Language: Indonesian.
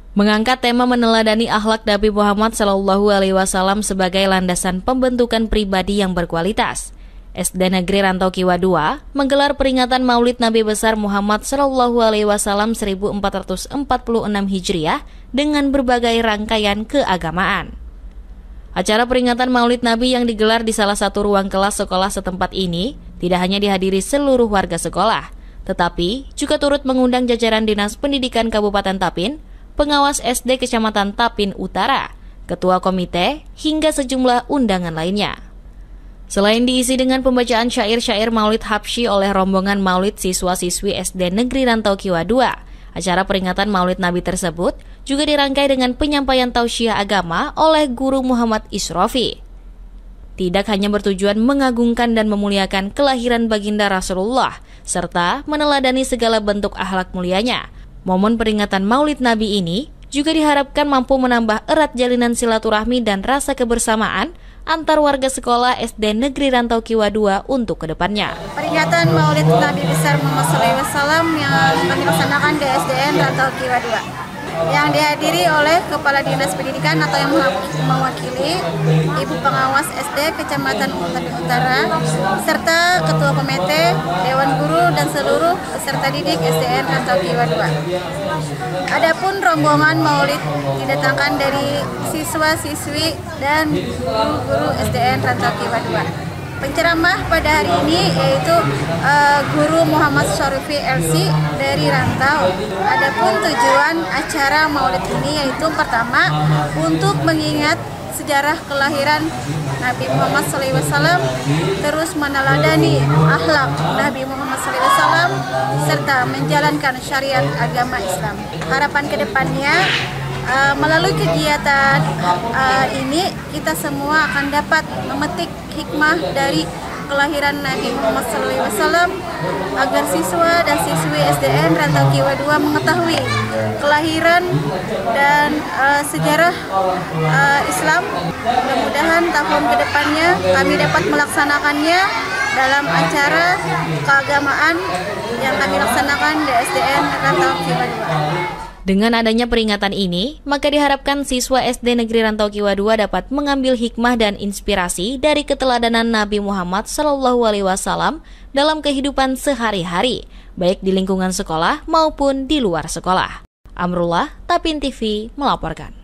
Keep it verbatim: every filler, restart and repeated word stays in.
Mengangkat tema meneladani akhlak Nabi Muhammad shallallahu alaihi wasallam sebagai landasan pembentukan pribadi yang berkualitas, S D Negeri Rantau Kiwa dua menggelar peringatan Maulid Nabi besar Muhammad shallallahu alaihi wasallam seribu empat ratus empat puluh enam Hijriah dengan berbagai rangkaian keagamaan. Acara peringatan Maulid Nabi yang digelar di salah satu ruang kelas sekolah setempat ini tidak hanya dihadiri seluruh warga sekolah, tetapi juga turut mengundang jajaran Dinas Pendidikan Kabupaten Tapin, pengawas S D Kecamatan Tapin Utara, ketua komite, hingga sejumlah undangan lainnya. Selain diisi dengan pembacaan syair-syair Maulid Habsyi oleh rombongan Maulid siswa-siswi S D Negeri Rantau Kiwa dua, acara peringatan Maulid Nabi tersebut juga dirangkai dengan penyampaian tausiah agama oleh Guru Muhammad Isrofi. Tidak hanya bertujuan mengagungkan dan memuliakan kelahiran baginda Rasulullah, serta meneladani segala bentuk akhlak mulianya, momen peringatan Maulid Nabi ini juga diharapkan mampu menambah erat jalinan silaturahmi dan rasa kebersamaan antar warga sekolah S D Negeri Rantau Kiwa dua untuk kedepannya. Peringatan Maulid Nabi besar Muhammad shallallahu alaihi wasallam yang kami laksanakan di S D N Rantau Kiwa dua, yang dihadiri oleh Kepala Dinas Pendidikan atau yang mewakili Ibu Pengawas S D Kecamatan Tapin Utara, serta Ketua Komite, Dewan Guru, dan seluruh peserta didik S D N Rantau Kiwa dua. Adapun rombongan Maulid didatangkan dari siswa-siswi dan guru-guru S D N Rantau Kiwa dua. Penceramah pada hari ini yaitu uh, Guru Muhammad Syarifi L C dari Rantau. Adapun tujuan acara Maulid ini yaitu pertama untuk mengingat sejarah kelahiran Nabi Muhammad shallallahu alaihi wasallam, terus meneladani akhlak Nabi Muhammad shallallahu alaihi wasallam, serta menjalankan syariat agama Islam. Harapan kedepannya uh, melalui kegiatan uh, ini kita semua akan dapat memetik hikmah dari kelahiran Nabi Muhammad shallallahu alaihi wasallam agar siswa dan siswi S D N Rantau Kiwa dua mengetahui kelahiran dan uh, sejarah uh, Islam. Mudah-mudahan tahun kedepannya kami dapat melaksanakannya dalam acara keagamaan yang kami laksanakan di S D N Rantau Kiwa dua. Dengan adanya peringatan ini, maka diharapkan siswa S D Negeri Rantau Kiwa dua dapat mengambil hikmah dan inspirasi dari keteladanan Nabi Muhammad shallallahu alaihi wasallam dalam kehidupan sehari-hari, baik di lingkungan sekolah maupun di luar sekolah. Amrullah, Tapin T V melaporkan.